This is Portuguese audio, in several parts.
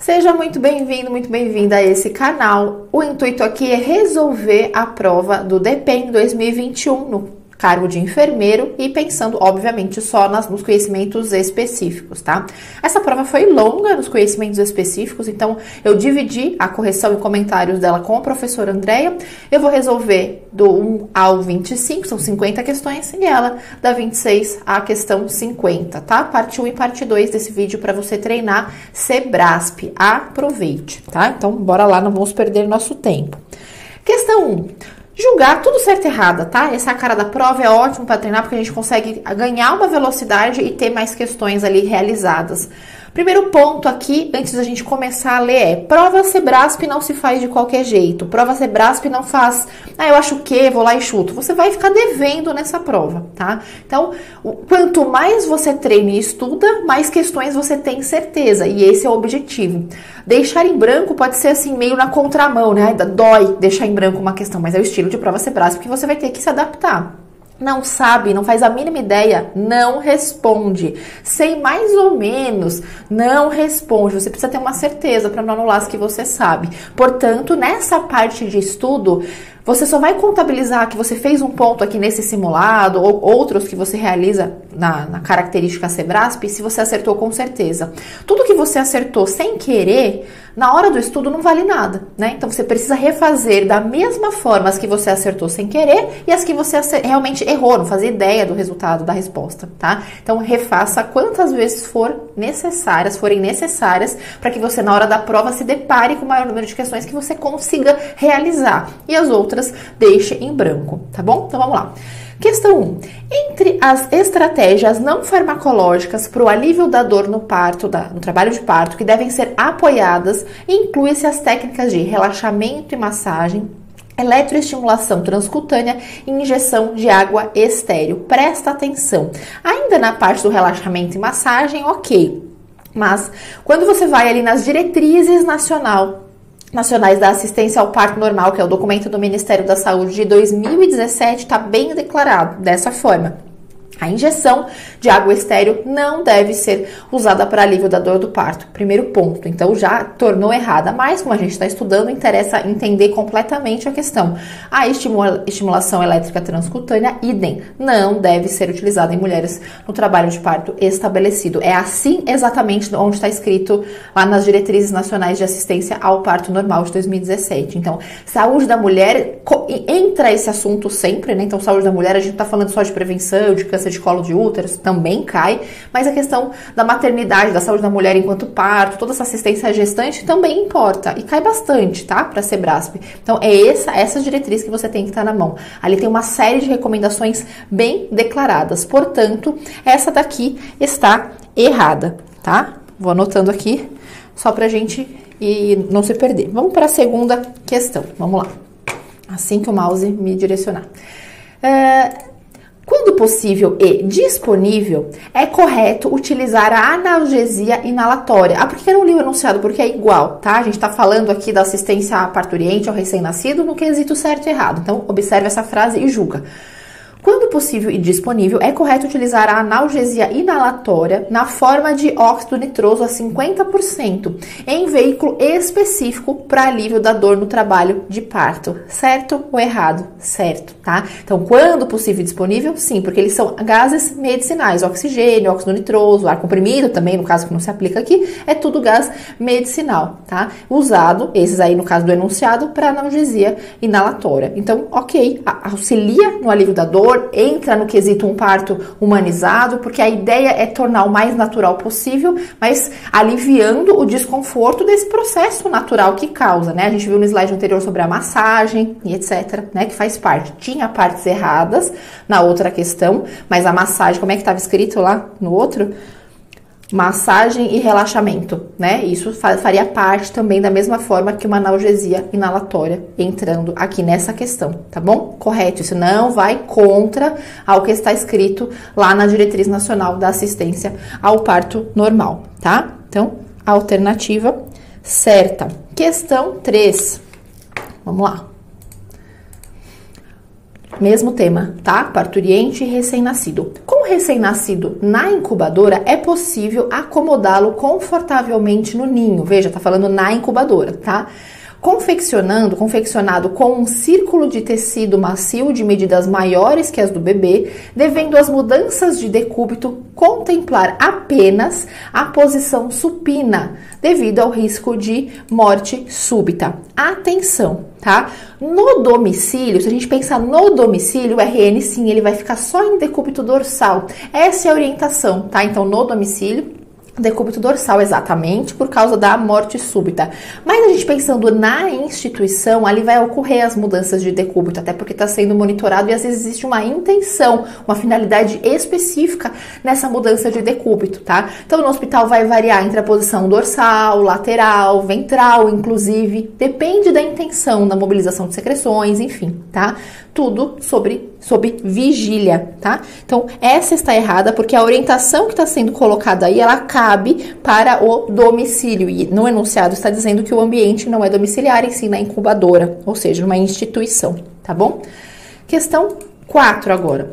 Seja muito bem-vindo, muito bem-vinda a esse canal. O intuito aqui é resolver a prova do DPEM 2021 no cargo de enfermeiro e pensando, obviamente, só nos conhecimentos específicos, tá? Essa prova foi longa nos conhecimentos específicos, então eu dividi a correção e comentários dela com a professora Andréia. Eu vou resolver do 1 ao 25, são 50 questões, e ela da 26 à questão 50, tá? Parte 1 e parte 2 desse vídeo para você treinar Sebrasp. Aproveite, tá? Então, bora lá, não vamos perder nosso tempo. Questão 1. Julgar tudo certo e errada, tá? Essa cara da prova é ótimo para treinar porque a gente consegue ganhar uma velocidade e ter mais questões ali realizadas. Primeiro ponto aqui, antes da gente começar a ler, é prova Sebrasp não se faz de qualquer jeito. Prova Sebrasp não faz, eu acho que, vou lá e chuto. Você vai ficar devendo nessa prova, tá? Então, quanto mais você treina e estuda, mais questões você tem certeza. E esse é o objetivo. Deixar em branco pode ser assim, meio na contramão, né? Dói deixar em branco uma questão, mas é o estilo de prova Sebrasp que você vai ter que se adaptar. Não sabe, não faz a mínima ideia, não responde. Sei mais ou menos, não responde. Você precisa ter uma certeza para não anular as que você sabe. Portanto, nessa parte de estudo, você só vai contabilizar que você fez um ponto aqui nesse simulado ou outros que você realiza na característica Sebrasp se você acertou com certeza. Tudo que você acertou sem querer, na hora do estudo não vale nada, né? Então você precisa refazer da mesma forma as que você acertou sem querer e as que você realmente errou, não fazia ideia do resultado da resposta, tá? Então refaça quantas vezes forem necessárias para que você na hora da prova se depare com o maior número de questões que você consiga realizar e as outras deixe em branco, tá bom? Então vamos lá. Questão 1. Entre as estratégias não farmacológicas para o alívio da dor no parto, no trabalho de parto, que devem ser apoiadas, inclui-se as técnicas de relaxamento e massagem, eletroestimulação transcutânea e injeção de água estéril. Presta atenção. Ainda na parte do relaxamento e massagem, ok. Mas quando você vai ali nas diretrizes nacionais da assistência ao parto normal, que é o documento do Ministério da Saúde de 2017, está bem declarado dessa forma. A injeção de água estéril não deve ser usada para alívio da dor do parto. Primeiro ponto. Então, já tornou errada. Mas, como a gente está estudando, interessa entender completamente a questão. A estimulação elétrica transcutânea, idem, não deve ser utilizada em mulheres no trabalho de parto estabelecido. É assim exatamente onde está escrito lá nas diretrizes nacionais de assistência ao parto normal de 2017. Então, saúde da mulher, entra esse assunto sempre, né? Então, saúde da mulher, a gente está falando só de prevenção, de câncer de colo de útero, também cai, mas a questão da maternidade, da saúde da mulher enquanto parto, toda essa assistência gestante também importa e cai bastante, tá? Para Sebrasp. Então é essa diretriz que você tem que estar na mão. Ali tem uma série de recomendações bem declaradas, portanto, essa daqui está errada, tá? Vou anotando aqui só pra gente não se perder. Vamos para a segunda questão, vamos lá. Assim que o mouse me direcionar. Quando possível e disponível, é correto utilizar a analgesia inalatória. Por que eu não li o enunciado? Porque é igual, tá? A gente tá falando aqui da assistência à parturiente, ao recém-nascido, no quesito certo e errado. Então, observe essa frase e julga. Quando possível e disponível, é correto utilizar a analgesia inalatória na forma de óxido nitroso a 50% em veículo específico para alívio da dor no trabalho de parto. Certo ou errado? Certo, tá? Então, quando possível e disponível, sim, porque eles são gases medicinais. Oxigênio, óxido nitroso, ar comprimido também, no caso que não se aplica aqui, é tudo gás medicinal, tá? Usado, esses aí no caso do enunciado, para analgesia inalatória. Então, ok, auxilia no alívio da dor, entra no quesito um parto humanizado, porque a ideia é tornar o mais natural possível, mas aliviando o desconforto desse processo natural que causa, né? A gente viu no slide anterior sobre a massagem e etc, né? Que faz parte. Tinha partes erradas na outra questão, mas a massagem, como é que estava escrito lá no outro? Massagem e relaxamento, né? Isso faria parte também da mesma forma que uma analgesia inalatória entrando aqui nessa questão, tá bom? Correto, isso não vai contra ao que está escrito lá na Diretriz Nacional da Assistência ao Parto Normal, tá? Então, alternativa certa. Questão 3. Vamos lá. Mesmo tema, tá? Parturiente e recém-nascido. Com o recém-nascido na incubadora, é possível acomodá-lo confortavelmente no ninho. Veja, tá falando na incubadora, tá? Confeccionado com um círculo de tecido macio de medidas maiores que as do bebê, devendo as mudanças de decúbito contemplar apenas a posição supina, devido ao risco de morte súbita. Atenção, tá? No domicílio, se a gente pensar no domicílio, o RN sim, ele vai ficar só em decúbito dorsal. Essa é a orientação, tá? Então, no domicílio, decúbito dorsal, exatamente, por causa da morte súbita. Mas a gente pensando na instituição, ali vai ocorrer as mudanças de decúbito, até porque está sendo monitorado e às vezes existe uma intenção, uma finalidade específica nessa mudança de decúbito, tá? Então, no hospital vai variar entre a posição dorsal, lateral, ventral, inclusive, depende da intenção, da mobilização de secreções, enfim, tá? Tudo sob vigília, tá? Então, essa está errada porque a orientação que está sendo colocada aí, ela cabe para o domicílio. E no enunciado está dizendo que o ambiente não é domiciliar, e sim na incubadora, ou seja, uma instituição, tá bom? Questão 4 agora.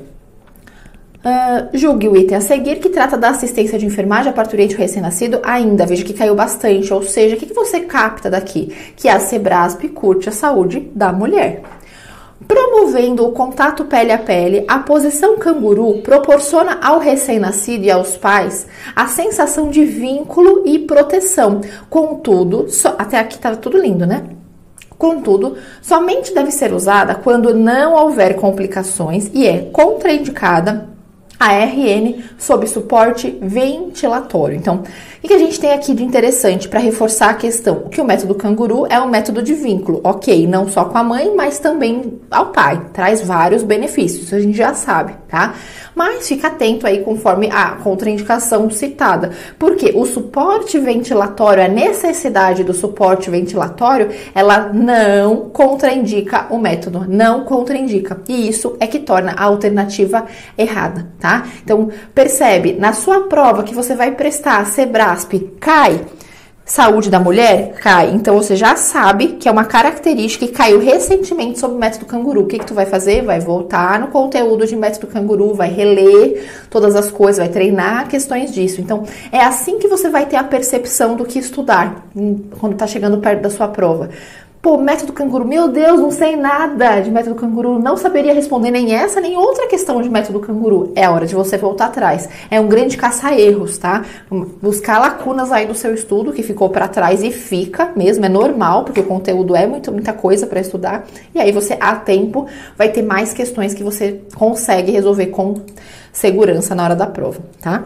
Julgue o item a seguir, que trata da assistência de enfermagem a parturiente recém-nascido ainda. Veja que caiu bastante, ou seja, o que você capta daqui? Que a Sebrasp curte a saúde da mulher. Promovendo o contato pele a pele, a posição canguru proporciona ao recém-nascido e aos pais a sensação de vínculo e proteção. Contudo, até aqui tá tudo lindo, né? Contudo, somente deve ser usada quando não houver complicações e é contraindicada a RN sob suporte ventilatório. Então, o que a gente tem aqui de interessante para reforçar a questão? Que o método canguru é um método de vínculo, ok, não só com a mãe, mas também ao pai. Traz vários benefícios, isso a gente já sabe, tá? Mas fica atento aí conforme a contraindicação citada, porque o suporte ventilatório, a necessidade do suporte ventilatório, ela não contraindica o método, não contraindica. E isso é que torna a alternativa errada, tá? Então, percebe, na sua prova que você vai prestar, Sebrasp, cai saúde da mulher? Cai. Então, você já sabe que é uma característica que caiu recentemente sobre o método canguru. O que tu vai fazer? Vai voltar no conteúdo de método canguru, vai reler todas as coisas, vai treinar questões disso. Então, é assim que você vai ter a percepção do que estudar quando tá chegando perto da sua prova. Pô, método canguru, meu Deus, não sei nada de método canguru, não saberia responder nem essa, nem outra questão de método canguru. É a hora de você voltar atrás. É um grande caça-erros, tá? Buscar lacunas aí do seu estudo, que ficou para trás e fica mesmo, é normal, porque o conteúdo é muita coisa para estudar. E aí você, a tempo, vai ter mais questões que você consegue resolver com segurança na hora da prova, tá?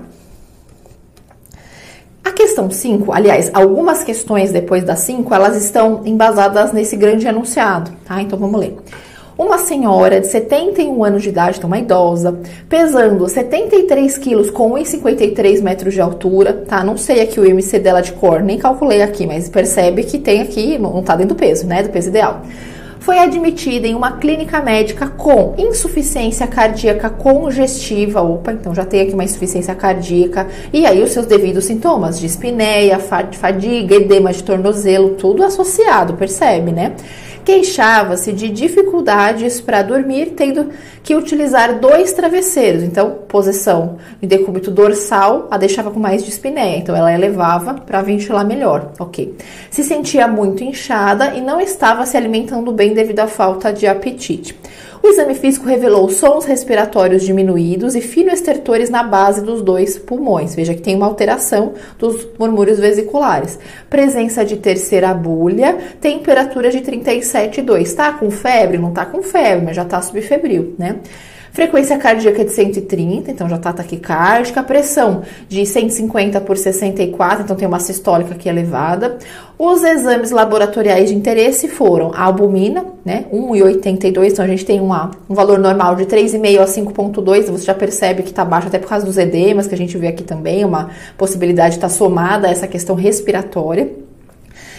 A questão 5, aliás, algumas questões depois da 5, elas estão embasadas nesse grande enunciado, tá? Então, vamos ler. Uma senhora de 71 anos de idade, então uma idosa, pesando 73 quilos com 1,53 metros de altura, tá? Não sei aqui o IMC dela de cor, nem calculei aqui, mas percebe que tem aqui, não tá dentro do peso, né? Do peso ideal. Foi admitida em uma clínica médica com insuficiência cardíaca congestiva. Opa, então já tem aqui uma insuficiência cardíaca. E aí os seus devidos sintomas, dispneia, fadiga, edema de tornozelo, tudo associado, percebe, né? Queixava-se de dificuldades para dormir, tendo que utilizar 2 travesseiros. Então, posição de decúbito dorsal a deixava com mais dispneia. Então, ela elevava para ventilar melhor, ok. Se sentia muito inchada e não estava se alimentando bem devido à falta de apetite. O exame físico revelou sons respiratórios diminuídos e finoestertores na base dos 2 pulmões. Veja que tem uma alteração dos murmúrios vesiculares. Presença de terceira bulha, temperatura de 37,2. Tá com febre? Não tá com febre, mas já tá subfebril, né? Frequência cardíaca de 130, então já tá taquicárdica. Pressão de 150 por 64, então tem uma sistólica aqui elevada. Os exames laboratoriais de interesse foram a albumina, né, 1,82, então a gente tem um valor normal de 3,5 a 5,2, você já percebe que tá baixo até por causa dos edemas, que a gente vê aqui também, uma possibilidade de estar somada a essa questão respiratória.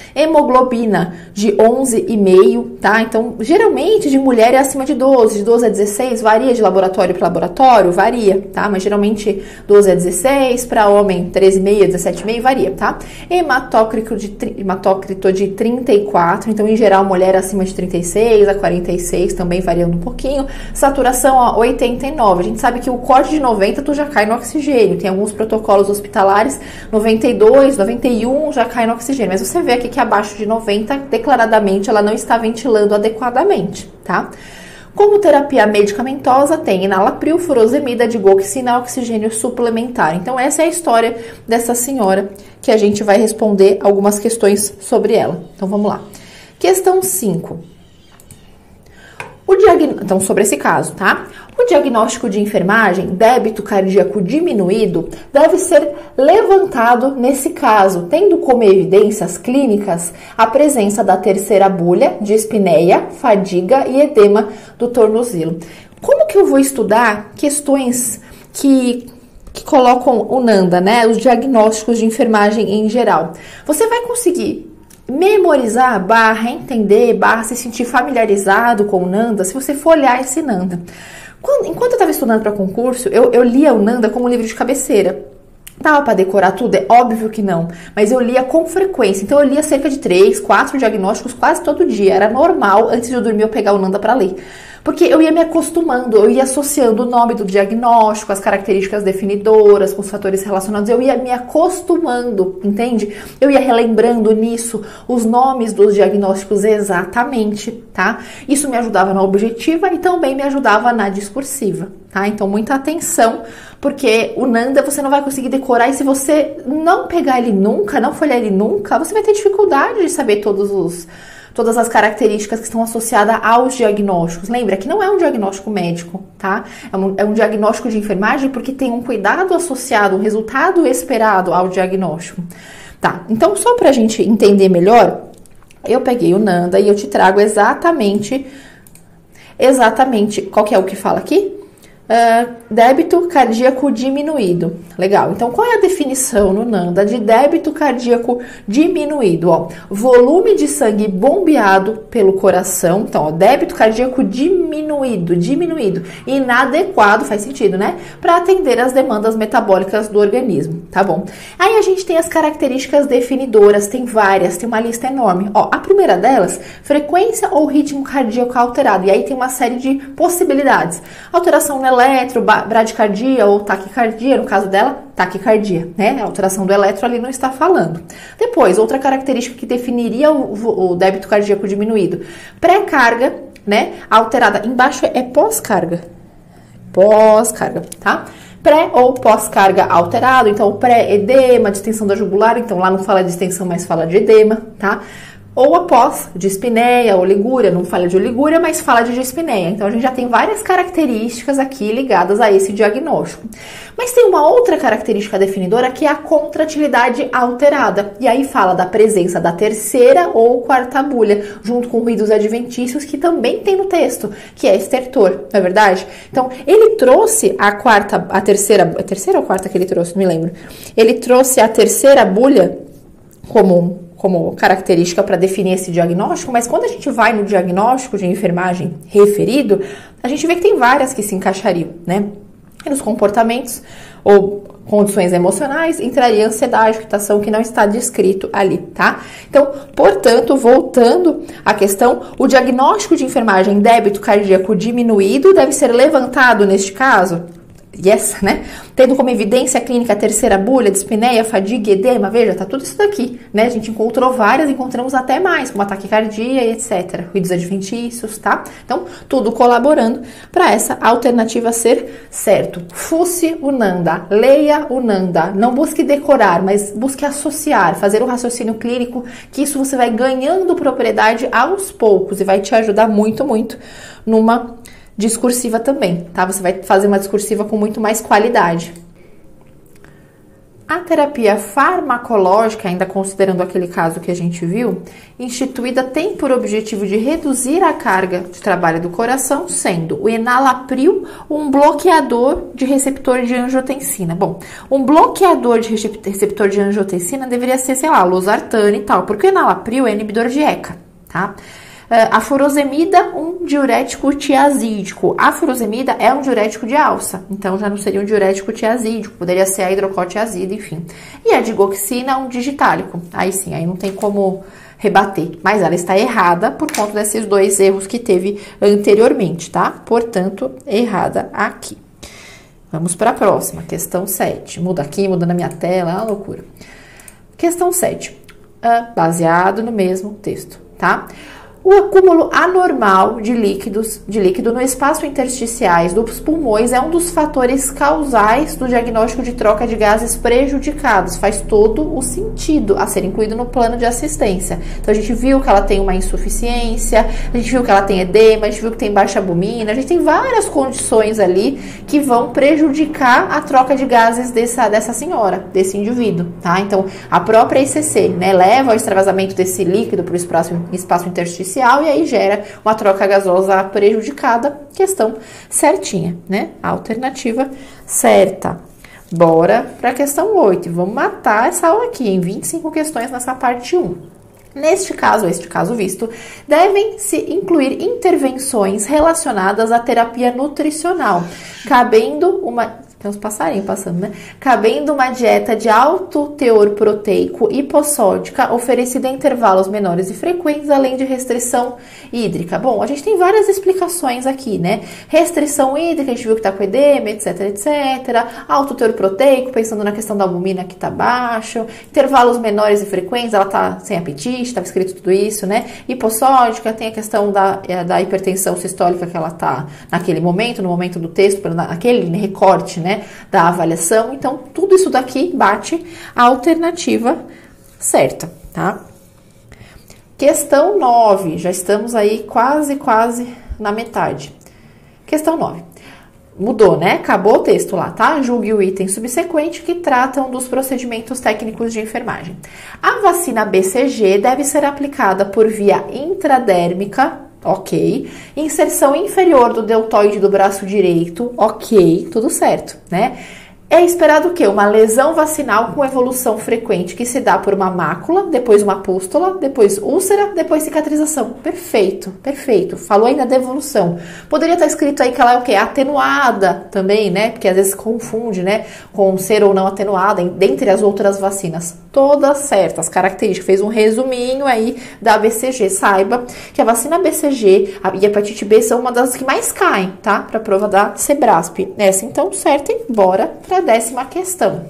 Hemoglobina de 11,5, tá? Então, geralmente de mulher é acima de 12 a 16, varia de laboratório para laboratório, varia, tá? Mas geralmente 12 a 16, para homem 13,5 a 17,5, varia, tá? Hematócrito de 34, então em geral mulher acima de 36 a 46, também variando um pouquinho. Saturação, ó, 89. A gente sabe que o corte de 90 tu já cai no oxigênio. Tem alguns protocolos hospitalares, 92, 91 já cai no oxigênio. Mas você vê aqui que abaixo de 90, declaradamente, ela não está ventilando adequadamente, tá? Como terapia medicamentosa, tem enalapril, furosemida, digoxina, oxigênio suplementar. Então, essa é a história dessa senhora que a gente vai responder algumas questões sobre ela. Então, vamos lá. Questão 5. Então, sobre esse caso, tá? O diagnóstico de enfermagem, débito cardíaco diminuído, deve ser levantado nesse caso, tendo como evidências clínicas a presença da terceira bulha, dispneia, fadiga e edema do tornozelo. Como que eu vou estudar questões que colocam o NANDA, né? Os diagnósticos de enfermagem em geral. Você vai conseguir memorizar, entender, se sentir familiarizado com o NANDA, se você for olhar esse NANDA. Enquanto eu estava estudando para concurso, eu lia o NANDA como um livro de cabeceira. Dava para decorar tudo? É óbvio que não, mas eu lia com frequência. Então eu lia cerca de 3, 4 diagnósticos quase todo dia. Era normal, antes de eu dormir, eu pegar o NANDA para ler. Porque eu ia me acostumando, eu ia associando o nome do diagnóstico, as características definidoras, com os fatores relacionados, eu ia me acostumando, entende? Eu ia relembrando nisso os nomes dos diagnósticos exatamente, tá? Isso me ajudava na objetiva e também me ajudava na discursiva, tá? Então, muita atenção, porque o NANDA você não vai conseguir decorar e se você não pegar ele nunca, não folhear ele nunca, você vai ter dificuldade de saber todas as características que estão associadas aos diagnósticos. Lembra que não é um diagnóstico médico, tá? É um diagnóstico de enfermagem porque tem um cuidado associado, um resultado esperado ao diagnóstico. Tá, então só pra gente entender melhor, eu peguei o NANDA e eu te trago exatamente, qual que é o que fala aqui? Débito cardíaco diminuído. Legal, então qual é a definição no NANDA de débito cardíaco diminuído? Ó, volume de sangue bombeado pelo coração, então ó, débito cardíaco diminuído, inadequado, faz sentido, né? Para atender as demandas metabólicas do organismo, tá bom? Aí a gente tem as características definidoras, tem várias, tem uma lista enorme. Ó, a primeira delas, frequência ou ritmo cardíaco alterado, e aí tem uma série de possibilidades. Alteração no eletro, bradicardia ou taquicardia, no caso dela, taquicardia, né? A alteração do eletro ali não está falando. Depois, outra característica que definiria o débito cardíaco diminuído, pré-carga, né? Alterada, embaixo é pós-carga, tá? Pré ou pós-carga alterado, então pré-edema, distensão da jugular, então lá não fala de distensão, mas fala de edema, tá? Ou após dispneia, oligúria, não fala de oligúria, mas fala de dispneia. Então, a gente já tem várias características aqui ligadas a esse diagnóstico. Mas tem uma outra característica definidora que é a contratilidade alterada. E aí fala da presença da terceira ou quarta bulha, junto com ruídos adventícios, que também tem no texto, que é estertor, não é verdade? Então, ele trouxe a terceira ou quarta que ele trouxe, não me lembro. Ele trouxe a terceira bulha como característica para definir esse diagnóstico, mas quando a gente vai no diagnóstico de enfermagem referido, a gente vê que tem várias que se encaixariam, né? E nos comportamentos ou condições emocionais, entraria ansiedade, agitação, que não está descrito ali, tá? Então, portanto, voltando à questão, o diagnóstico de enfermagem débito cardíaco diminuído deve ser levantado neste caso? Yes, né? Tendo como evidência clínica a terceira bulha, dispneia, fadiga, edema, veja, tá tudo isso daqui, né? A gente encontrou várias, encontramos até mais, como a taquicardia e etc. Ruídos adventícios, tá? Então, tudo colaborando para essa alternativa ser certo. Fuce o NANDA, leia o NANDA, não busque decorar, mas busque associar, fazer o raciocínio clínico, que isso você vai ganhando propriedade aos poucos e vai te ajudar muito, muito numa discursiva também, tá? Você vai fazer uma discursiva com muito mais qualidade. A terapia farmacológica, ainda considerando aquele caso que a gente viu, instituída tem por objetivo de reduzir a carga de trabalho do coração, sendo o enalapril um bloqueador de receptor de angiotensina. Bom, um bloqueador de receptor de angiotensina deveria ser, sei lá, losartana e tal, porque o enalapril é inibidor de ECA, tá? A furosemida, um diurético tiazídico. A furosemida é um diurético de alça, então já não seria um diurético tiazídico, poderia ser a hidrocortiazida, enfim. E a digoxina, um digitálico. Aí sim, aí não tem como rebater, mas ela está errada por conta desses dois erros que teve anteriormente, tá? Portanto, errada aqui. Vamos para a próxima, questão 7. Muda aqui, muda na minha tela, é uma loucura. Questão 7, baseado no mesmo texto, tá? O acúmulo anormal de líquido no espaço intersticiais dos pulmões é um dos fatores causais do diagnóstico de troca de gases prejudicados. Faz todo o sentido a ser incluído no plano de assistência. Então, a gente viu que ela tem uma insuficiência, a gente viu que ela tem edema, a gente viu que tem baixa albumina, a gente tem várias condições ali que vão prejudicar a troca de gases dessa senhora, desse indivíduo, tá? Então, a própria ICC, né, leva ao extravasamento desse líquido para o espaço intersticial, e aí gera uma troca gasosa prejudicada. Questão certinha, né? A alternativa certa. Bora para a questão 8. Vamos matar essa aula aqui em 25 questões nessa parte 1. Neste caso, visto, devem se incluir intervenções relacionadas à terapia nutricional, cabendo uma... Tem uns passarinhos passando, né? Cabendo uma dieta de alto teor proteico hipossódica oferecida em intervalos menores e frequentes, além de restrição hídrica. Bom, a gente tem várias explicações aqui, né? Restrição hídrica, a gente viu que tá com edema, etc, etc. Alto teor proteico, pensando na questão da albumina que tá baixo. Intervalos menores e frequentes, ela tá sem apetite, tava escrito tudo isso, né? Hipossódica, tem a questão da hipertensão sistólica que ela tá naquele momento, no momento do texto, naquele recorte, né, da avaliação. Então, tudo isso daqui bate a alternativa certa, tá? Questão 9, já estamos aí quase na metade. Questão 9. Mudou, né? Acabou o texto lá, tá? Julgue o item subsequente que tratam dos procedimentos técnicos de enfermagem. A vacina BCG deve ser aplicada por via intradérmica, ok. Inserção inferior do deltoide do braço direito, ok, tudo certo, né? É esperado o quê? Uma lesão vacinal com evolução frequente que se dá por uma mácula, depois uma pústula, depois úlcera, depois cicatrização. Perfeito, perfeito. Falou ainda da evolução. Poderia estar escrito aí que ela é o quê? Atenuada também, né? Porque às vezes confunde, né? Com ser ou não atenuada, dentre as outras vacinas. Todas certas, características. Fez um resuminho aí da BCG. Saiba que a vacina BCG e a hepatite B são uma das que mais caem, tá? Para a prova da Sebrasp. Essa então certa e bora para a 10ª questão.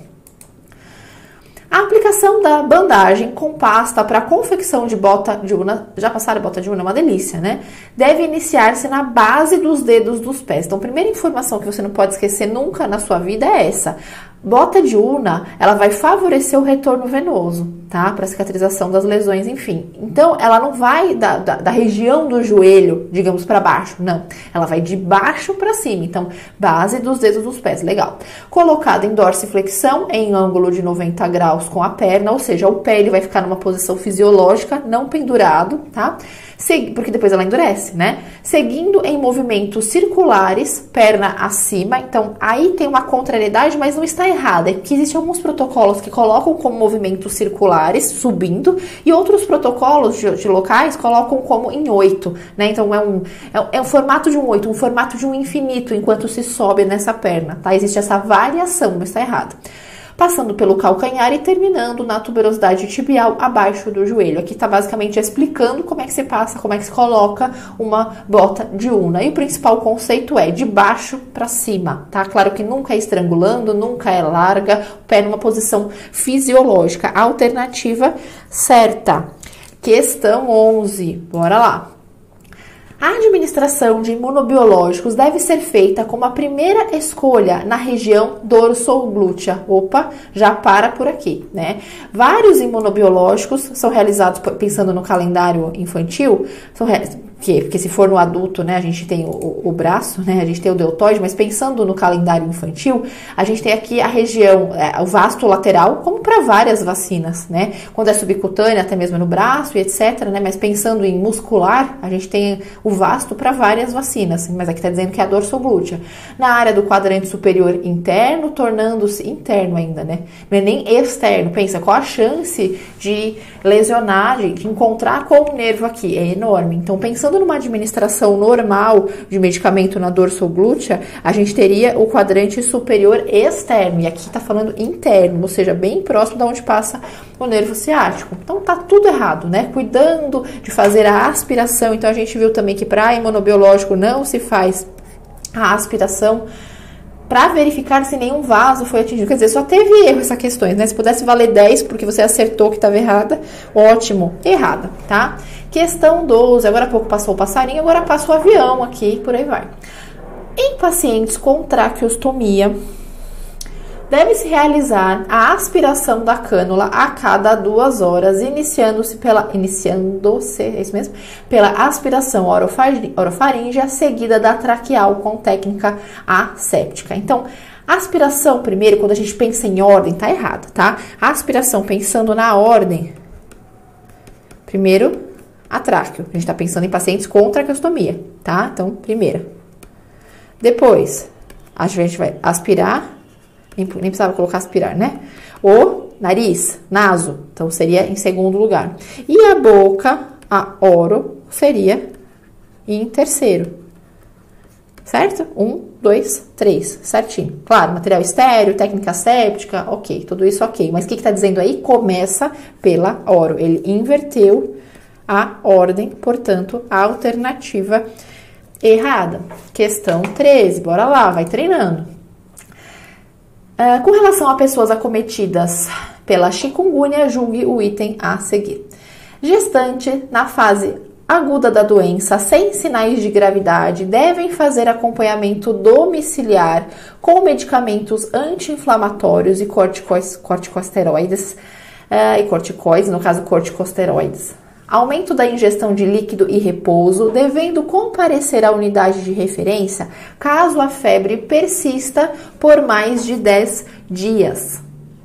A aplicação da bandagem com pasta para confecção de bota de urna, já passaram a bota de urna, é uma delícia, né? Deve iniciar-se na base dos dedos dos pés. Então, a primeira informação que você não pode esquecer nunca na sua vida é essa. Bota de urna, ela vai favorecer o retorno venoso, tá? Para cicatrização das lesões, enfim. Então, ela não vai da região do joelho, digamos, para baixo, não. Ela vai de baixo para cima. Então, base dos dedos dos pés, legal. Colocada em dorsiflexão, em ângulo de 90 graus com a perna, ou seja, o pé ele vai ficar numa posição fisiológica, não pendurado, tá? Porque depois ela endurece, né? Seguindo em movimentos circulares, perna acima. Então, aí tem uma contrariedade, mas não está errada. É que existem alguns protocolos que colocam como movimentos circulares, subindo, e outros protocolos de locais colocam como em 8, né? Então, é um formato de um 8, um formato de um infinito, enquanto se sobe nessa perna, tá? Existe essa variação, não está errado. Passando pelo calcanhar e terminando na tuberosidade tibial abaixo do joelho. Aqui está basicamente explicando como é que se passa, como é que se coloca uma bota de urna. E o principal conceito é de baixo para cima, tá? Claro que nunca é estrangulando, nunca é larga, o pé numa posição fisiológica. Alternativa certa. Questão 11, bora lá. A administração de imunobiológicos deve ser feita como a primeira escolha na região dorsoglútea. Opa, já para por aqui, né? Vários imunobiológicos são realizados, pensando no calendário infantil, porque se for no adulto, né, a gente tem o braço, né, a gente tem o deltoide, mas pensando no calendário infantil, a gente tem aqui a região, o vasto lateral, como para várias vacinas, né, quando é subcutânea, até mesmo no braço e etc, né, mas pensando em muscular, a gente tem o vasto para várias vacinas, mas aqui está dizendo que é a dorsoglútea. Na área do quadrante superior interno, tornando-se interno ainda, né, não é nem externo, pensa, qual a chance de lesionar, de encontrar com o nervo aqui, é enorme, então pensando numa administração normal de medicamento na dorsoglútea, a gente teria o quadrante superior externo, e aqui está falando interno, ou seja, bem próximo de onde passa o nervo ciático. Então tá tudo errado, né? Cuidando de fazer a aspiração, então a gente viu também que para imunobiológico não se faz a aspiração para verificar se nenhum vaso foi atingido. Quer dizer, só teve erro essas questões, né? Se pudesse valer 10 porque você acertou que estava errada, ótimo, errada, tá? Questão 12, agora há pouco passou o passarinho, agora passa o avião aqui, por aí vai. Em pacientes com traqueostomia, deve-se realizar a aspiração da cânula a cada 2 horas, iniciando-se é isso mesmo, pela aspiração orofaríngea, seguida da traqueal com técnica asséptica. Então, a aspiração, primeiro, quando a gente pensa em ordem, tá errado, tá? A aspiração, pensando na ordem, primeiro, a tráqueo. A gente tá pensando em pacientes com traqueostomia, tá? Então, primeira. Depois, a gente vai aspirar, nem precisava colocar aspirar, né? O nariz, naso, então seria em segundo lugar. E a boca, a oro, seria em terceiro. Certo? 1, 2, 3, certinho. Claro, material estéreo, técnica séptica, ok, tudo isso ok. Mas o que está dizendo aí? Começa pela oro. Ele inverteu a ordem, portanto, a alternativa errada. Questão 13, bora lá, vai treinando. Com relação a pessoas acometidas pela chikungunya, julgue o item a seguir. Gestante na fase aguda da doença, sem sinais de gravidade, devem fazer acompanhamento domiciliar com medicamentos anti-inflamatórios e corticosteroides, e corticoides, no caso corticosteroides. Aumento da ingestão de líquido e repouso, devendo comparecer à unidade de referência caso a febre persista por mais de 10 dias.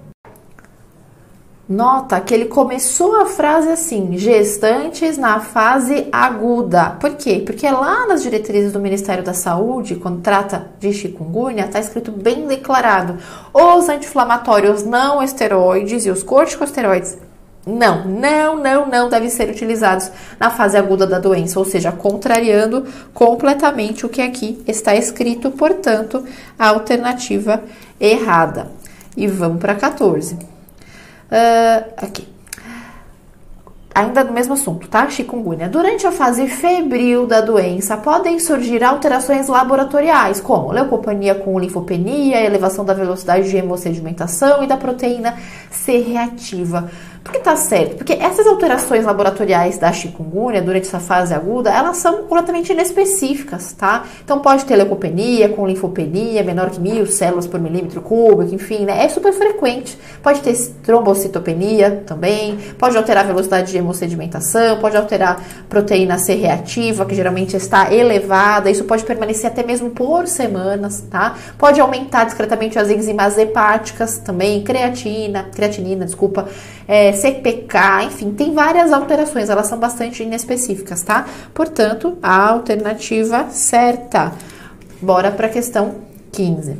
Nota que ele começou a frase assim, gestantes na fase aguda. Por quê? Porque lá nas diretrizes do Ministério da Saúde, quando trata de chikungunya, está escrito bem declarado, os anti-inflamatórios não esteroides e os corticosteroides não devem ser utilizados na fase aguda da doença, ou seja, contrariando completamente o que aqui está escrito, portanto, a alternativa errada. E vamos para 14. Aqui. Ainda do mesmo assunto, tá? Chikungunya. Durante a fase febril da doença, podem surgir alterações laboratoriais, como leucopenia com linfopenia, elevação da velocidade de hemossedimentação e da proteína C reativa. Por que tá certo? Porque essas alterações laboratoriais da chikungunya, durante essa fase aguda, elas são completamente inespecíficas, tá? Então, pode ter leucopenia com linfopenia, menor que 1000 células por milímetro cúbico, enfim, né? É super frequente. Pode ter trombocitopenia também, pode alterar a velocidade de hemossedimentação, pode alterar proteína C reativa, que geralmente está elevada, isso pode permanecer até mesmo por semanas, tá? Pode aumentar discretamente as enzimas hepáticas também, creatinina, CPK, enfim, tem várias alterações, elas são bastante inespecíficas, tá? Portanto, a alternativa certa. Bora para a questão 15.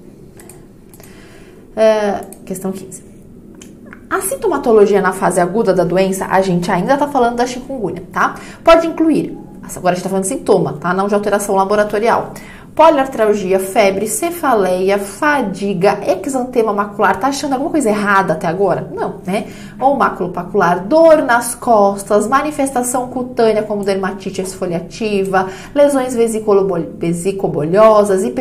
Questão 15. A sintomatologia na fase aguda da doença, a gente ainda tá falando da chikungunya, tá? Pode incluir, agora a gente tá falando de sintoma, tá? Não de alteração laboratorial. Poliartralgia, febre, cefaleia, fadiga, exantema macular. Tá achando alguma coisa errada até agora? Não, né? Ou maculopapular, dor nas costas, manifestação cutânea como dermatite esfoliativa, lesões vesicobolhosas,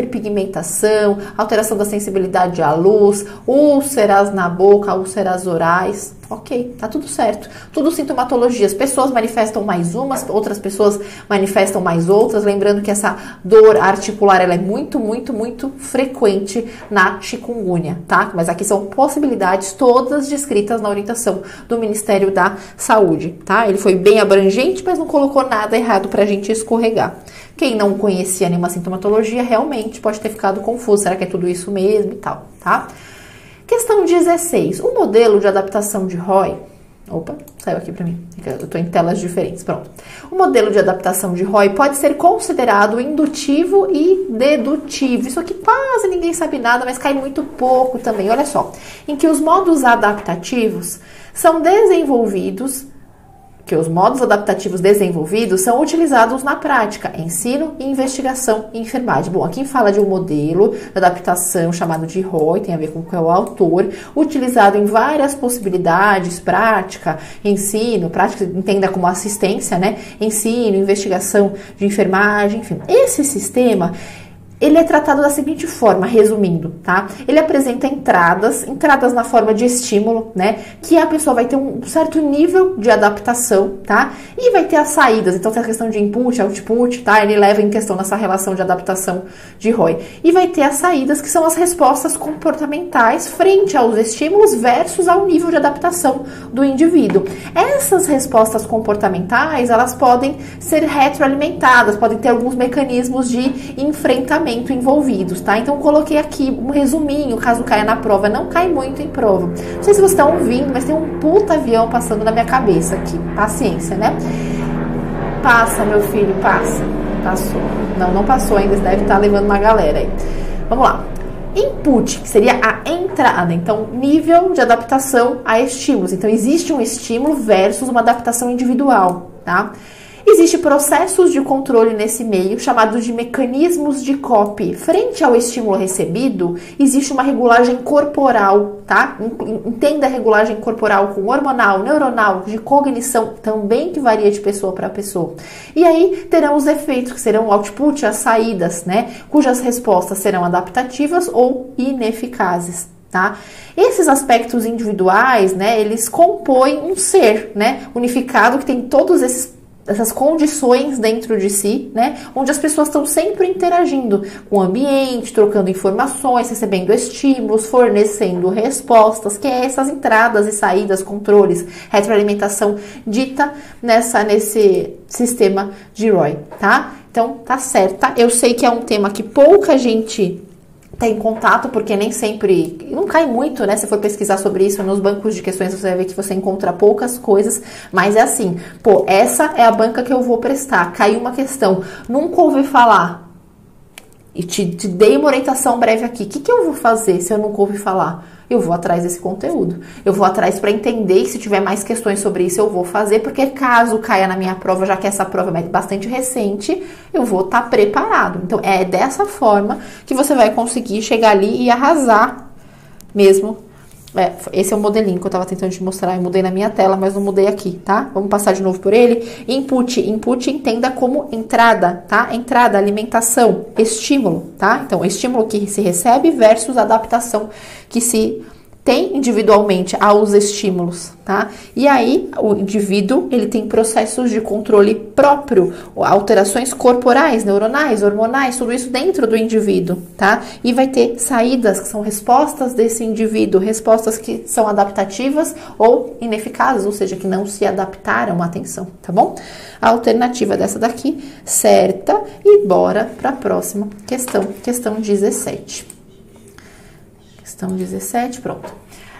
hiperpigmentação, alteração da sensibilidade à luz, úlceras na boca, úlceras orais. Ok, tá tudo certo. Tudo sintomatologias. Pessoas manifestam mais umas, outras pessoas manifestam mais outras. Lembrando que essa dor articular, ela é muito, muito, muito frequente na chikungunya, tá? Mas aqui são possibilidades todas descritas na orientação do Ministério da Saúde, tá? Ele foi bem abrangente, mas não colocou nada errado pra gente escorregar. Quem não conhecia nenhuma sintomatologia, realmente pode ter ficado confuso. Será que é tudo isso mesmo e tal, tá? Questão 16. O modelo de adaptação de Roy... Opa, saiu aqui pra mim. Eu tô em telas diferentes, pronto. O modelo de adaptação de Roy pode ser considerado indutivo e dedutivo. Isso aqui quase ninguém sabe nada, mas cai muito pouco também. Olha só. Em que os modos adaptativos são desenvolvidos... que os modos adaptativos desenvolvidos são utilizados na prática, ensino, investigação e enfermagem. Bom, aqui fala de um modelo de adaptação chamado de Roy, tem a ver com qual é o autor, utilizado em várias possibilidades, prática, ensino, prática entenda como assistência, né? Ensino, investigação de enfermagem, enfim. Esse sistema... ele é tratado da seguinte forma, resumindo, tá? Ele apresenta entradas na forma de estímulo, né? Que a pessoa vai ter um certo nível de adaptação, tá? E vai ter as saídas, então tem a questão de input, output, tá? Ele leva em questão nessa relação de adaptação de Roy. E vai ter as saídas, que são as respostas comportamentais frente aos estímulos versus ao nível de adaptação do indivíduo. Essas respostas comportamentais, elas podem ser retroalimentadas, podem ter alguns mecanismos de enfrentamento envolvidos, tá? Então, coloquei aqui um resuminho, caso caia na prova. Não cai muito em prova. Não sei se você está ouvindo, mas tem um puta avião passando na minha cabeça aqui. Paciência, né? Passa, meu filho, passa. Passou. Não passou ainda, você deve estar levando uma galera aí. Vamos lá. Input, que seria a entrada. Então, nível de adaptação a estímulos. Então, existe um estímulo versus uma adaptação individual, tá? Existem processos de controle nesse meio, chamados de mecanismos de copy. Frente ao estímulo recebido, existe uma regulagem corporal, tá? Entenda a regulagem corporal com hormonal, neuronal, de cognição, também que varia de pessoa para pessoa. E aí, terão os efeitos, que serão o output, as saídas, né? Cujas respostas serão adaptativas ou ineficazes. Tá? Esses aspectos individuais, né, eles compõem um ser, né, unificado que tem todos essas condições dentro de si, né, onde as pessoas estão sempre interagindo com o ambiente, trocando informações, recebendo estímulos, fornecendo respostas, que é essas entradas e saídas, controles, retroalimentação dita nesse sistema de Roy, tá? Então, tá certa. Eu sei que é um tema que pouca gente tem contato, porque nem sempre, não cai muito, né? Se for pesquisar sobre isso nos bancos de questões, você vai ver que você encontra poucas coisas, mas é assim, pô, essa é a banca que eu vou prestar, caiu uma questão, nunca ouvi falar, e te dei uma orientação breve aqui, o que eu vou fazer se eu nunca ouvi falar? Eu vou atrás desse conteúdo, eu vou atrás para entender, e se tiver mais questões sobre isso eu vou fazer, porque caso caia na minha prova, já que essa prova é bastante recente, eu vou estar preparado. Então é dessa forma que você vai conseguir chegar ali e arrasar mesmo. Esse é o modelinho que eu tava tentando te mostrar, eu mudei na minha tela, mas não mudei aqui, tá? Vamos passar de novo por ele. Input entenda como entrada, tá? Entrada, alimentação, estímulo, tá? Então, estímulo que se recebe versus adaptação que se tem individualmente aos estímulos, tá? E aí, o indivíduo, ele tem processos de controle próprio, alterações corporais, neuronais, hormonais, tudo isso dentro do indivíduo, tá? E vai ter saídas, que são respostas desse indivíduo, respostas que são adaptativas ou ineficazes, ou seja, que não se adaptaram à atenção, tá bom? A alternativa dessa daqui, certa, e bora para a próxima questão, questão 17. Questão 17, pronto.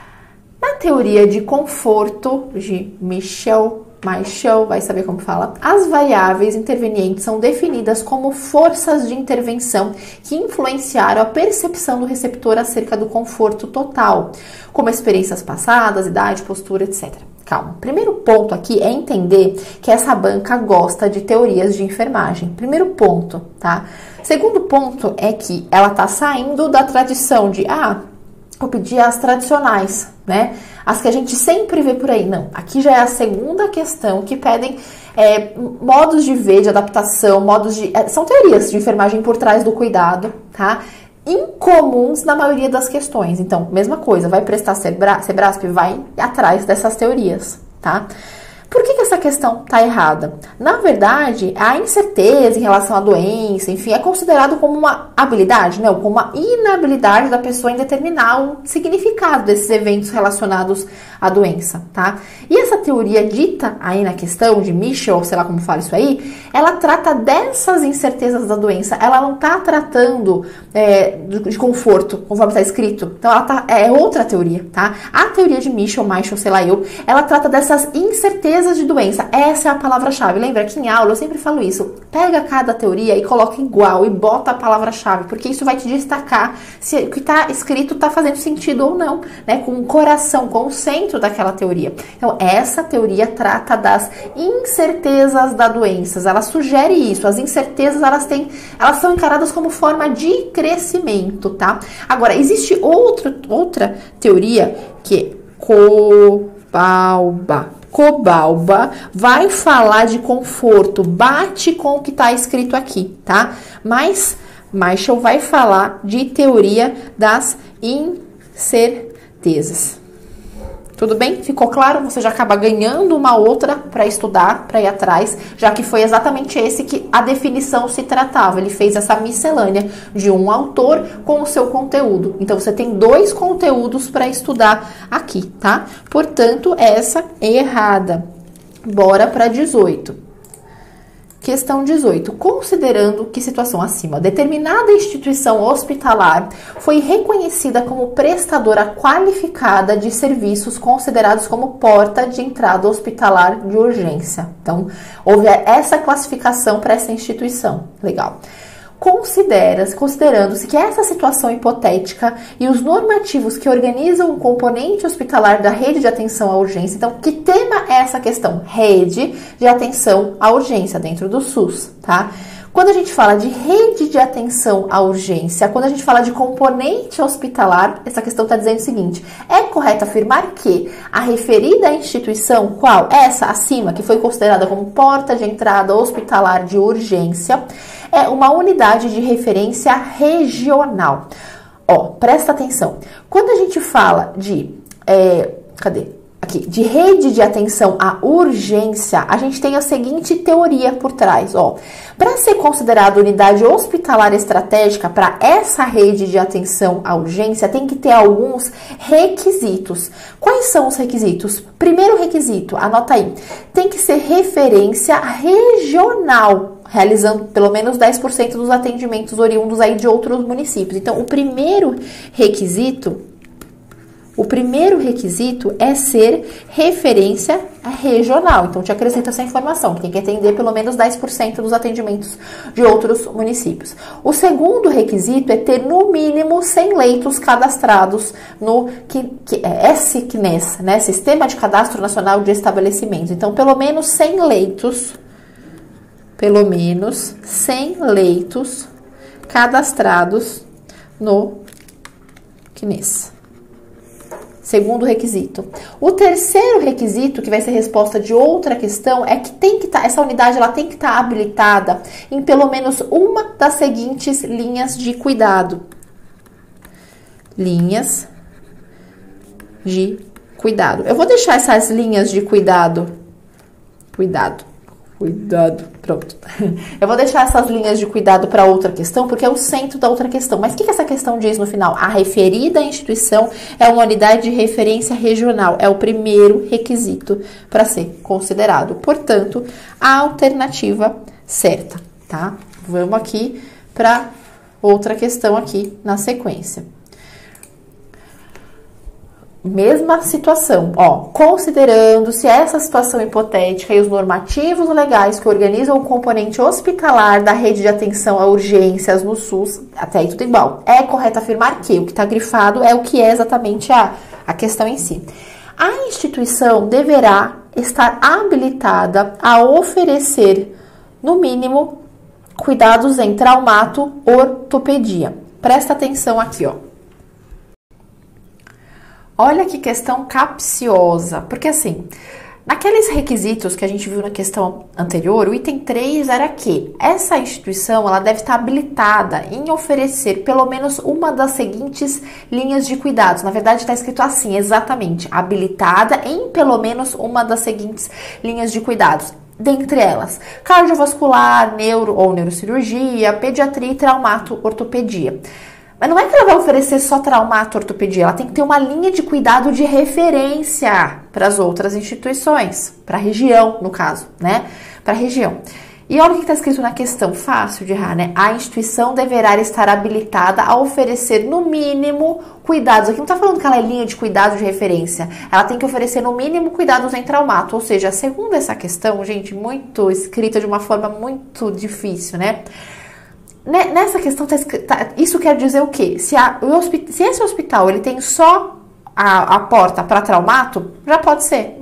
Na teoria de conforto de Michel, vai saber como fala, as variáveis intervenientes são definidas como forças de intervenção que influenciaram a percepção do receptor acerca do conforto total, como experiências passadas, idade, postura, etc. Calma. Primeiro ponto aqui é entender que essa banca gosta de teorias de enfermagem. Primeiro ponto, tá? Segundo ponto é que ela tá saindo da tradição de, vou pedir as tradicionais, né? As que a gente sempre vê por aí. Não, aqui já é a segunda questão que pedem modos de ver, de adaptação, são teorias de enfermagem por trás do cuidado, tá? incomuns na maioria das questões. Então, mesma coisa, vai prestar Sebrasp, vai atrás dessas teorias, tá? Por que essa questão está errada? Na verdade, a incerteza em relação à doença, enfim, é considerado como uma habilidade, né? Ou como uma inabilidade da pessoa em determinar o significado desses eventos relacionados à doença, tá? E essa teoria dita aí na questão de Michel, sei lá como fala isso aí, ela trata dessas incertezas da doença. Ela não está tratando de conforto, conforme está escrito. Então, é outra teoria, tá? A teoria de Michel, sei lá ela trata dessas incertezas de doença. Essa é a palavra-chave. Lembra que em aula eu sempre falo isso. Pega cada teoria e coloca igual e bota a palavra-chave, porque isso vai te destacar se o que está escrito está fazendo sentido ou não, né? Com o coração, com o centro daquela teoria. Então, essa teoria trata das incertezas da doença. Ela sugere isso. As incertezas, elas são encaradas como forma de crescimento, tá? Agora, existe outra teoria que é Cobalba vai falar de conforto, bate com o que está escrito aqui, tá? Mas Michel vai falar de teoria das incertezas. Tudo bem? Ficou claro? Você já acaba ganhando uma outra para estudar, para ir atrás, já que foi exatamente esse que a definição se tratava. Ele fez essa miscelânea de um autor com o seu conteúdo. Então, você tem 2 conteúdos para estudar aqui, tá? Portanto, essa é errada. Bora para 18. Questão 18. Considerando que situação acima, determinada instituição hospitalar foi reconhecida como prestadora qualificada de serviços considerados como porta de entrada hospitalar de urgência. Então, houve essa classificação para essa instituição. Legal. Considerando-se que essa situação hipotética e os normativos que organizam o componente hospitalar da rede de atenção à urgência. Então, que tema é essa questão? Rede de atenção à urgência dentro do SUS, tá? Quando a gente fala de rede de atenção à urgência, quando a gente fala de componente hospitalar, essa questão está dizendo o seguinte: é correto afirmar que a referida instituição, qual? Essa acima, que foi considerada como porta de entrada hospitalar de urgência, é uma unidade de referência regional. Ó, presta atenção. Quando a gente fala de... de rede de atenção à urgência, a gente tem a seguinte teoria por trás, ó. Para ser considerada unidade hospitalar estratégica para essa rede de atenção à urgência, tem que ter alguns requisitos. Quais são os requisitos? Primeiro requisito, anota aí, tem que ser referência regional, realizando pelo menos 10% dos atendimentos oriundos aí de outros municípios. Então, o primeiro requisito é ser referência regional. Então, te acrescento essa informação, que tem que atender pelo menos 10% dos atendimentos de outros municípios. O segundo requisito é ter, no mínimo, 100 leitos cadastrados no SCNES, né? Sistema de Cadastro Nacional de Estabelecimentos. Então, pelo menos 100 leitos cadastrados no CNES. Segundo requisito. O terceiro requisito, que vai ser resposta de outra questão, é que essa unidade ela tem que estar habilitada em pelo menos uma das seguintes linhas de cuidado. Linhas de cuidado. Eu vou deixar essas linhas de cuidado, pronto. Eu vou deixar essas linhas de cuidado para outra questão, porque é o centro da outra questão. Mas o que essa questão diz no final? A referida instituição é uma unidade de referência regional. É o primeiro requisito para ser considerado. Portanto, a alternativa certa, tá? Vamos aqui para outra questão aqui na sequência. Mesma situação, ó, considerando-se essa situação hipotética e os normativos legais que organizam o componente hospitalar da rede de atenção a urgências no SUS, até aí tudo igual. É correto afirmar que o que está grifado é o que é exatamente a questão em si. A instituição deverá estar habilitada a oferecer, no mínimo, cuidados em traumato-ortopedia. Presta atenção aqui, ó. Olha que questão capciosa, porque assim, Naqueles requisitos que a gente viu na questão anterior, o item 3 era que essa instituição ela deve estar habilitada em oferecer pelo menos uma das seguintes linhas de cuidados. Na verdade, está escrito assim, exatamente, habilitada em pelo menos uma das seguintes linhas de cuidados. Dentre elas, cardiovascular, neuro ou neurocirurgia, pediatria e traumato, ortopedia. Mas não é que ela vai oferecer só traumato, ortopedia, ela tem que ter uma linha de cuidado de referência para as outras instituições, para a região, no caso, né? Para a região. E olha o que está escrito na questão, fácil de errar, né? A instituição deverá estar habilitada a oferecer, no mínimo, cuidados. Aqui não está falando que ela é linha de cuidado de referência. Ela tem que oferecer, no mínimo, cuidados em traumato. Ou seja, segundo essa questão, gente, muito escrita de uma forma muito difícil, né? Nessa questão, isso quer dizer o quê? Se esse hospital ele tem só a porta para traumato, já pode ser.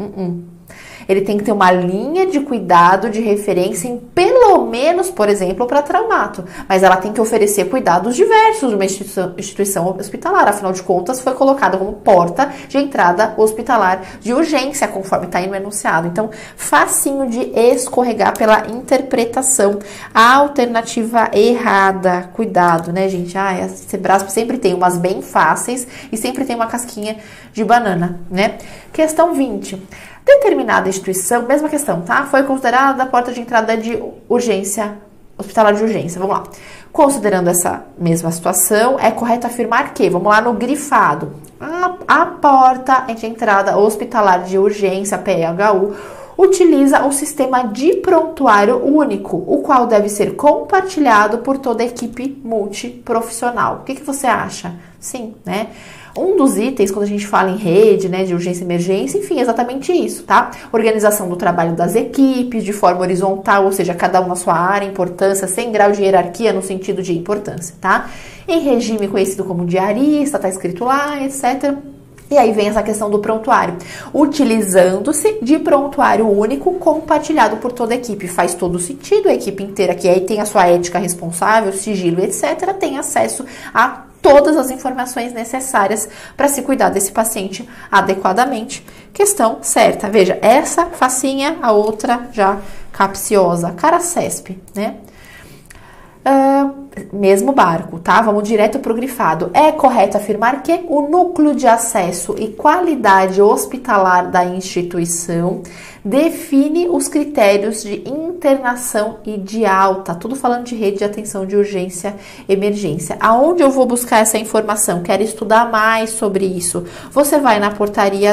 Ele tem que ter uma linha de cuidado de referência em pelo menos, por exemplo, para traumato. Mas ela tem que oferecer cuidados diversos de uma instituição hospitalar. Afinal de contas, foi colocada como porta de entrada hospitalar de urgência, conforme está aí no enunciado. Então, facinho de escorregar pela interpretação. A alternativa errada. Cuidado, né, gente? A Cebrasp sempre tem umas bem fáceis e sempre tem uma casquinha de banana, né? Questão 20. Determinada instituição, mesma questão, tá? Foi considerada a porta de entrada de urgência, hospitalar de urgência. Vamos lá. Considerando essa mesma situação, é correto afirmar que, vamos lá no grifado, a porta de entrada hospitalar de urgência, PHU, utiliza o sistema de prontuário único, o qual deve ser compartilhado por toda a equipe multiprofissional. O que você acha? Sim, né? Um dos itens, quando a gente fala em rede, né, de urgência e emergência, enfim, é exatamente isso, tá? Organização do trabalho das equipes de forma horizontal, ou seja, cada um na sua área, importância, sem grau de hierarquia no sentido de importância, tá? Em regime conhecido como diarista, tá escrito lá, etc. E aí vem essa questão do prontuário, utilizando-se de prontuário único compartilhado por toda a equipe. Faz todo sentido, a equipe inteira que aí tem a sua ética responsável, sigilo, etc., tem acesso a todas as informações necessárias para se cuidar desse paciente adequadamente. Questão certa. Veja, essa facinha, a outra já capciosa. Caracesp, né? Mesmo barco, tá? Vamos direto pro grifado. É correto afirmar que o núcleo de acesso e qualidade hospitalar da instituição define os critérios de internação e de alta. Tudo falando de rede de atenção de urgência e emergência. Aonde eu vou buscar essa informação? Quero estudar mais sobre isso? Você vai na portaria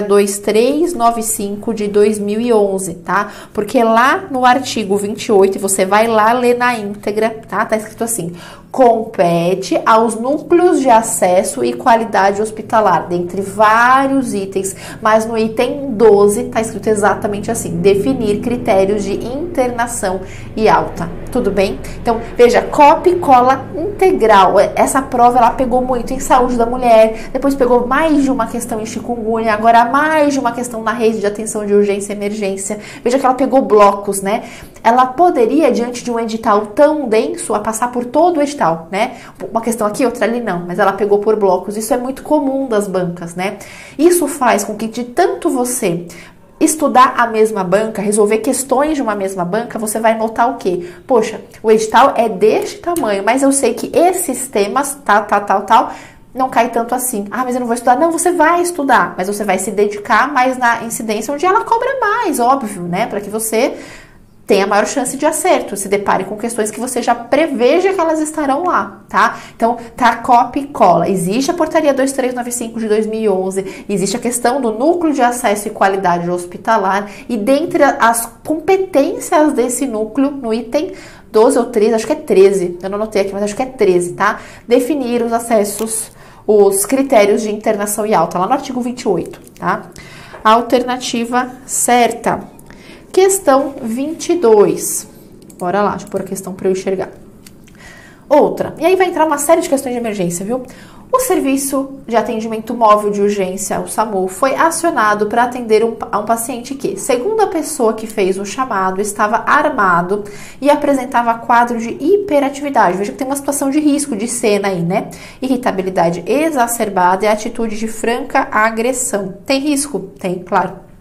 2395 de 2011, tá? Porque lá no artigo 28, você vai lá ler na íntegra, tá? Tá escrito assim: compete aos núcleos de acesso e qualidade hospitalar, dentre vários itens, mas no item 12 tá escrito exatamente assim: definir critérios de internação e alta. Tudo bem? Então, veja, copia e cola integral. Essa prova ela pegou muito em saúde da mulher, depois pegou mais de uma questão em chikungunya, agora mais de uma questão na rede de atenção de urgência e emergência. Veja que ela pegou blocos, né? Ela poderia, diante de um edital tão denso, a passar por todo o edital, né? Uma questão aqui, outra ali não, mas ela pegou por blocos. Isso é muito comum das bancas, né? Isso faz com que de tanto você estudar a mesma banca, resolver questões de uma mesma banca, você vai notar o quê? Poxa, o edital é deste tamanho, mas eu sei que esses temas, tal, não cai tanto assim. Ah, mas eu não vou estudar. Não, você vai estudar, mas você vai se dedicar mais na incidência onde ela cobra mais, óbvio, né? Para que você tenha maior chance de acerto, se depare com questões que você já preveja que elas estarão lá, tá? Então, tá, copia e cola. Existe a portaria 2395 de 2011, existe a questão do núcleo de acesso e qualidade hospitalar, e dentre as competências desse núcleo, no item 12 ou 13, acho que é 13, eu não anotei aqui, mas acho que é 13, tá? Definir os acessos, os critérios de internação e alta, lá no artigo 28, tá? A alternativa certa. Questão 22. Bora lá, deixa eu pôr a questão para eu enxergar. Outra. E aí vai entrar uma série de questões de emergência, viu? O Serviço de Atendimento Móvel de Urgência, o SAMU, foi acionado para atender a um paciente que, segundo a pessoa que fez o chamado, estava armado e apresentava quadro de hiperatividade. Veja que tem uma situação de risco de cena aí, né? Irritabilidade exacerbada e atitude de franca agressão. Tem risco? Tem, claro. O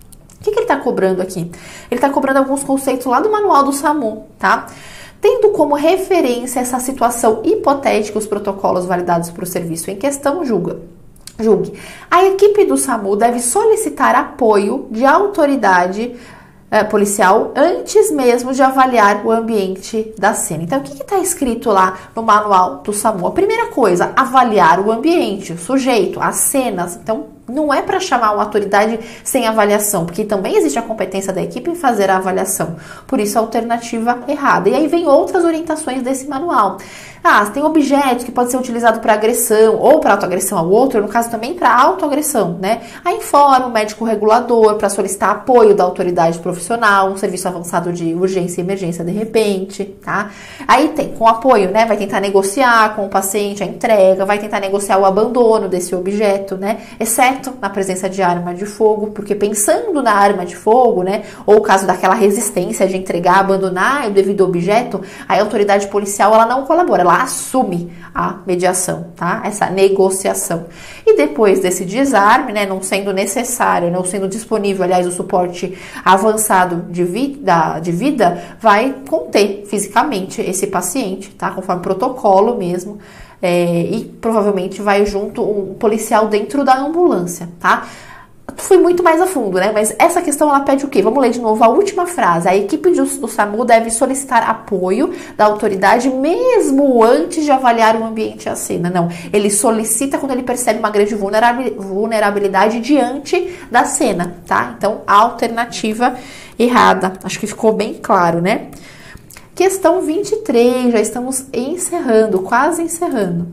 que ele está cobrando aqui? Ele está cobrando alguns conceitos lá do manual do SAMU, tá? Tendo como referência essa situação hipotética, os protocolos validados para o serviço em questão, julgue. A equipe do SAMU deve solicitar apoio de autoridade policial antes mesmo de avaliar o ambiente da cena. Então, o que está escrito lá no manual do SAMU? A primeira coisa, avaliar o ambiente, o sujeito, as cenas. Então, não é para chamar uma autoridade sem avaliação, porque também existe a competência da equipe em fazer a avaliação. Por isso, a alternativa errada. E aí vem outras orientações desse manual. Tem objetos que podem ser utilizados para agressão ou para autoagressão ao outro, no caso também para autoagressão, né? Aí informa o médico regulador para solicitar apoio da autoridade profissional, um serviço avançado de urgência e emergência de repente, tá? Aí tem com apoio, né? Vai tentar negociar com o paciente a entrega, vai tentar negociar o abandono desse objeto, né? Exceto na presença de arma de fogo, porque pensando na arma de fogo, né? Ou o caso daquela resistência de entregar, abandonar o devido objeto, a autoridade policial ela não colabora, ela assume a mediação, tá? Essa negociação. E depois desse desarme, né, não sendo necessário, não sendo disponível, aliás, o suporte avançado de vida, vai conter fisicamente esse paciente, tá? Conforme protocolo mesmo. E provavelmente vai junto um policial dentro da ambulância, tá? Fui muito mais a fundo, né? Mas essa questão, ela pede o quê? Vamos ler de novo a última frase. A equipe do SAMU deve solicitar apoio da autoridade mesmo antes de avaliar o ambiente e a cena. Não, ele solicita quando ele percebe uma grande vulnerabilidade diante da cena, tá? Então, a alternativa errada. Acho que ficou bem claro, né? Questão 23, já estamos encerrando, quase encerrando.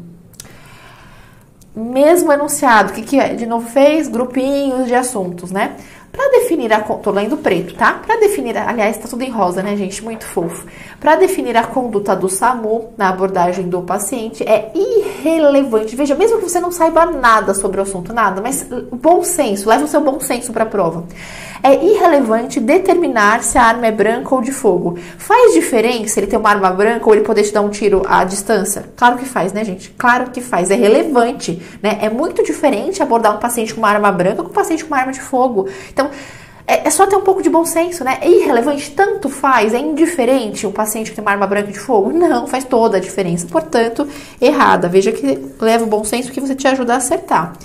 Mesmo enunciado, o que de novo fez? Grupinhos de assuntos, né? Para definir tô lendo preto, tá? Para definir, aliás, tá tudo em rosa, né, gente? Muito fofo. Para definir a conduta do SAMU na abordagem do paciente é irrelevante. Veja, mesmo que você não saiba nada sobre o assunto, nada, mas o bom senso, leva o seu bom senso para a prova. É irrelevante determinar se a arma é branca ou de fogo. Faz diferença ele ter uma arma branca ou ele poder te dar um tiro à distância? Claro que faz, né, gente? Claro que faz. É relevante, né? É muito diferente abordar um paciente com uma arma branca com um paciente com uma arma de fogo. Então, é só ter um pouco de bom senso, né? É irrelevante, tanto faz, é indiferente um paciente que tem uma arma branca de fogo? Não, faz toda a diferença. Portanto, errada. Veja que leva o bom senso que você te ajuda a acertar.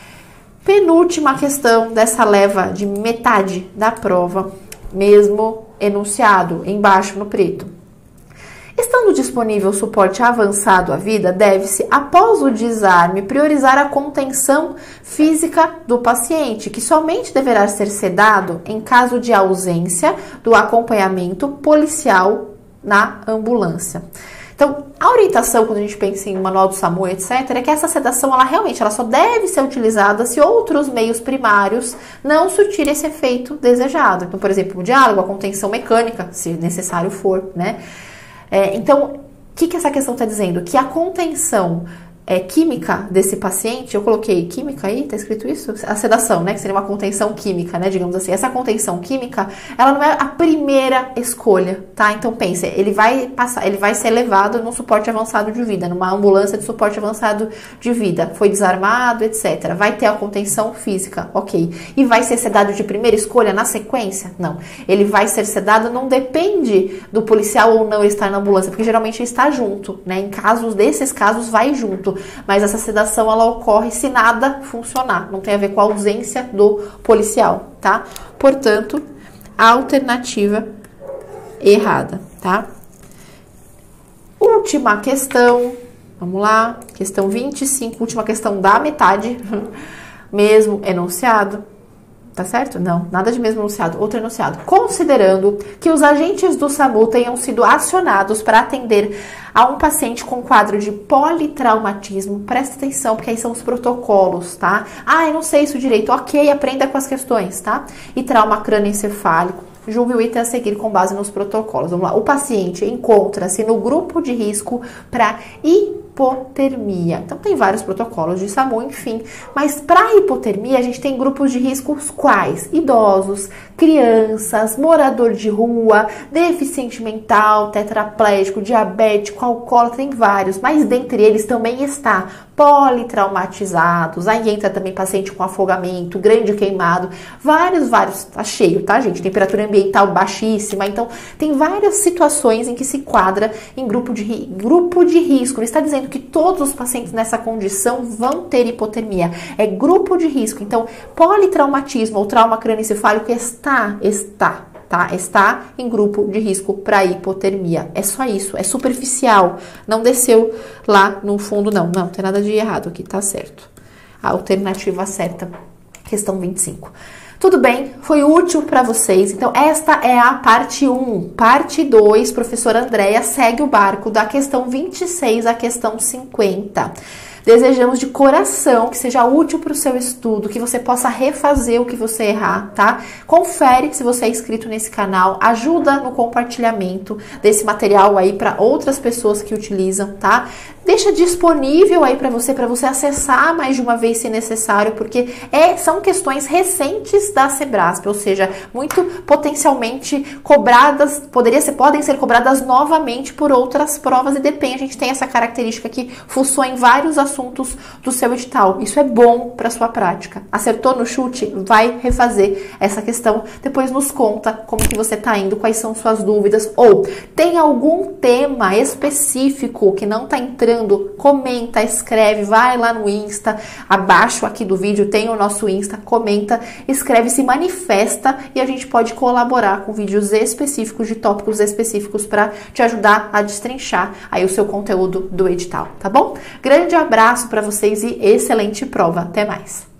Penúltima questão dessa leva de metade da prova, mesmo enunciado embaixo no preto. Estando disponível suporte avançado à vida, deve-se, após o desarme, priorizar a contenção física do paciente, que somente deverá ser sedado em caso de ausência do acompanhamento policial na ambulância. Então, a orientação, quando a gente pensa em manual do SAMU, etc., é que essa sedação, ela só deve ser utilizada se outros meios primários não surtirem esse efeito desejado. Então, por exemplo, o diálogo, a contenção mecânica, se necessário for, né? Então, o que essa questão está dizendo? Que a contenção química desse paciente, eu coloquei química aí, tá escrito isso? A sedação, né, que seria uma contenção química, né, digamos assim. Essa contenção química, ela não é a primeira escolha, tá? Então pense, ele vai ser levado num suporte avançado de vida, numa ambulância de suporte avançado de vida, foi desarmado, etc. Vai ter a contenção física, ok. E vai ser sedado de primeira escolha na sequência? Não. Ele vai ser sedado, não depende do policial ou não estar na ambulância, porque geralmente está junto, né? Desses casos, vai junto. Mas essa sedação, ela ocorre se nada funcionar. Não tem a ver com a ausência do policial, tá? Portanto, a alternativa errada, tá? Última questão. Vamos lá. Questão 25. Última questão da metade. Mesmo enunciado. Tá certo? Não, nada de mesmo enunciado, outro enunciado. Considerando que os agentes do SAMU tenham sido acionados para atender a um paciente com quadro de politraumatismo, presta atenção, porque aí são os protocolos, tá? Eu não sei isso direito, ok, aprenda com as questões, tá? E trauma crânioencefálico, julgue o item a seguir com base nos protocolos. Vamos lá, o paciente encontra-se no grupo de risco para hipotermia. Então, tem vários protocolos de SAMU, enfim. Mas para hipotermia, a gente tem grupos de riscos quais? Idosos, crianças, morador de rua, deficiente mental, tetraplégico, diabético, alcoólatra, tem vários. Mas dentre eles também está politraumatizados, aí entra também paciente com afogamento, grande queimado, vários, tá cheio, tá, gente? Temperatura ambiental baixíssima, então tem várias situações em que se enquadra em grupo de risco. Ele está dizendo que todos os pacientes nessa condição vão ter hipotermia, é grupo de risco. Então, politraumatismo ou trauma crânioencefálico está em grupo de risco para hipotermia. É só isso, é superficial, não desceu lá no fundo, não tem nada de errado aqui, tá certo. A alternativa certa, questão 25. Tudo bem, foi útil para vocês, então esta é a parte 1. Parte 2, professora Andréia segue o barco da questão 26 à questão 50. Desejamos de coração que seja útil para o seu estudo, que você possa refazer o que você errar, tá? Confere se você é inscrito nesse canal, ajuda no compartilhamento desse material aí para outras pessoas que utilizam, tá? Deixa disponível aí para você acessar mais de uma vez se necessário, porque são questões recentes da Sebrasp, ou seja, muito potencialmente cobradas, podem ser cobradas novamente por outras provas e depende, a gente tem essa característica que funciona em vários assuntos do seu edital. Isso é bom para sua prática. Acertou no chute? Vai refazer essa questão, depois nos conta como que você tá indo, quais são suas dúvidas, ou tem algum tema específico que não tá entrando, comenta, escreve, vai lá no Insta, abaixo aqui do vídeo tem o nosso Insta, comenta, escreve, se manifesta e a gente pode colaborar com vídeos específicos de tópicos específicos para te ajudar a destrinchar aí o seu conteúdo do edital, tá bom? Grande abraço para vocês e excelente prova. Até mais!